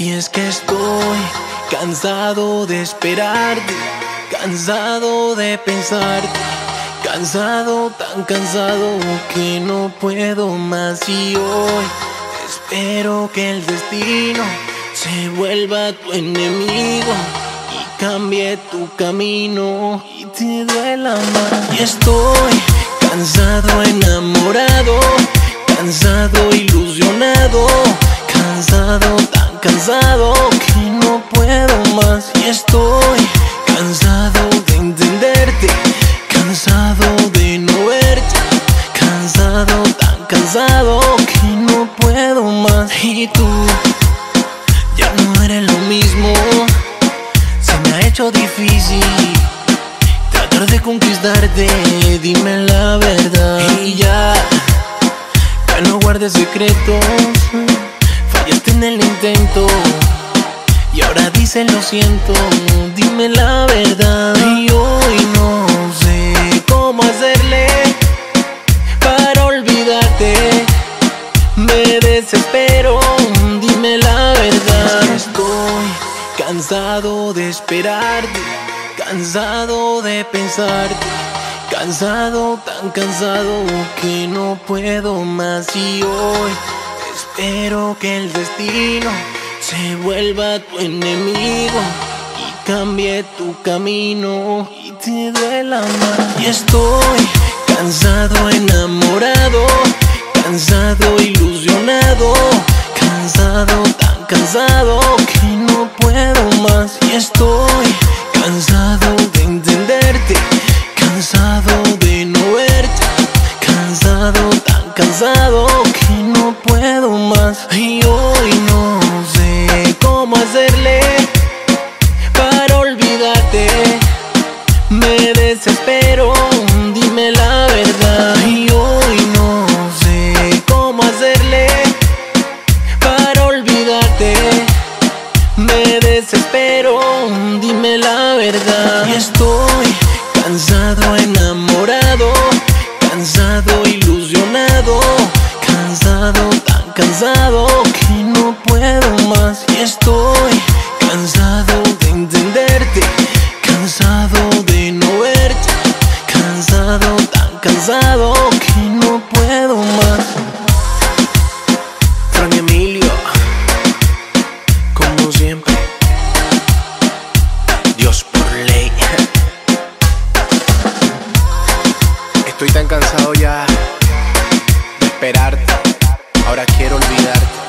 Y es que estoy cansado de esperarte, cansado de pensarte, cansado, tan cansado que no puedo más. Y hoy espero que el destino se vuelva tu enemigo y cambie tu camino y te duela más. Y estoy cansado, enamorado, cansado, ilusionado, cansado, tan cansado que no puedo más. Y estoy cansado de entenderte, cansado de no verte, cansado, tan cansado que no puedo más. Y tú ya no eres lo mismo, se me ha hecho difícil tratar de conquistarte, dime la verdad. Y ya no guardes secretos, fallaste en el intento y ahora dices lo siento, dime la verdad. Y hoy no sé cómo hacerle para olvidarte, me desespero, dime la verdad. Estoy cansado de esperarte, cansado de pensarte, cansado, tan cansado que no puedo más. Y hoy espero que el destino se vuelva tu enemigo y cambie tu camino y te duela más. Y estoy cansado, enamorado, cansado, ilusionado, cansado, tan cansado que no puedo más. Y estoy cansado de entenderte, cansado de no verte, cansado, tan cansado que no puedo más. Y hoy no sé cómo hacerle para olvidarte, me desespero, dime la verdad. Y hoy no sé cómo hacerle para olvidarte, me desespero, dime la verdad. Y estoy cansado, enamorado, cansado, ilusionado, cansado, tan cansado que no puedo más. Y estoy cansado de entenderte, cansado de no verte, cansado, tan cansado que no puedo más. Frank Emilio, como siempre, Dios por ley. Estoy tan cansado ya de esperarte, ahora quiero olvidarte.